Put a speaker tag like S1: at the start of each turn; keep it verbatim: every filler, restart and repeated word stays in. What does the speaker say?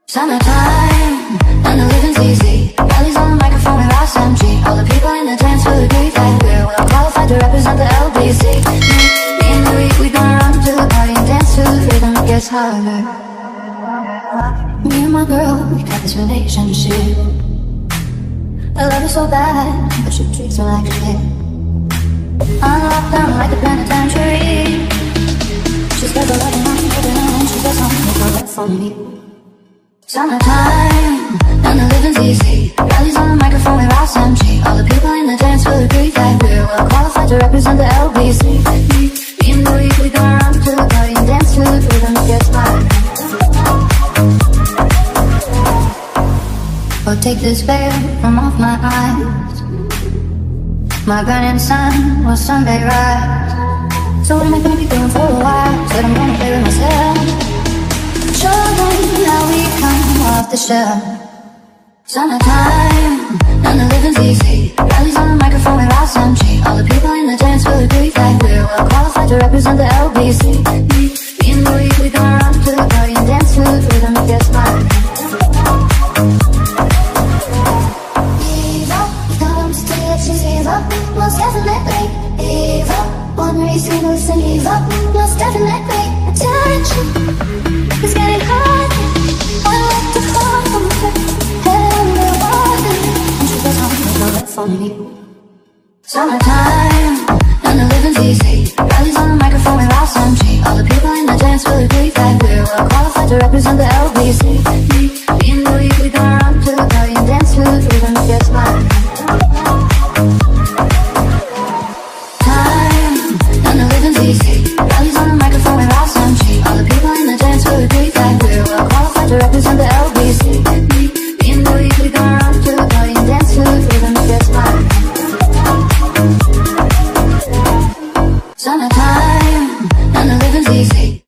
S1: Summertime, and the living's easy. Rallies on the microphone with S M G. All the people in the dance will agree that we're well qualified to represent the L B C. Me and the week, we gonna run to the party and dance to the rhythm that gets harder. Me and my girl, we got this relationship. I love her so bad, but she treats me like shit. I'm locked down like a penitentiary. She's got the loving on me, and she does something for for me. Summertime, and the living's easy. Rallies on the microphone with S M G. All the people in the dance will agree that we're well qualified to represent the L B C. Me and the week, we gonna run to the party and dance to the rhythm that gets harder. Oh, take this veil from off my eyes. My burning sun will someday rise. So what am I gonna be doing for a while? Said I'm gonna play with myself. Show them how we come off the shelf. Summertime, and the living's easy. Rallies on the microphone with S M G. All the people in the dance will agree that we're well qualified to represent the L B C. Me and the week, we gonna run to the party and dance to the rhythm that gets harder. Most definitely evil. One reason to listen evil. Most definitely attention. It's getting hard. I like to hold on to everyone. And she goes on with all that for me. Summertime, and the living's easy. Rallies on the microphone with S M G. All the people in the dance will agree that we're well qualified to represent the L B C. Me and the week, we gonna run to the party and dance to the rhythm that gets harder. Easy. Rallies on the microphone with S M G. All the people in the dance will agree that we're well qualified to represent the L B C. Me and the week, we gonna run to the party and dance to the rhythm that gets harder. Summertime, and the living's easy.